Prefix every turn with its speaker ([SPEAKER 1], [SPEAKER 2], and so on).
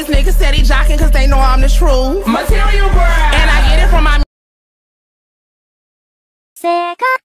[SPEAKER 1] these niggas steady jocking cause they know I'm the truth.
[SPEAKER 2] Material girl.
[SPEAKER 1] And I get it from my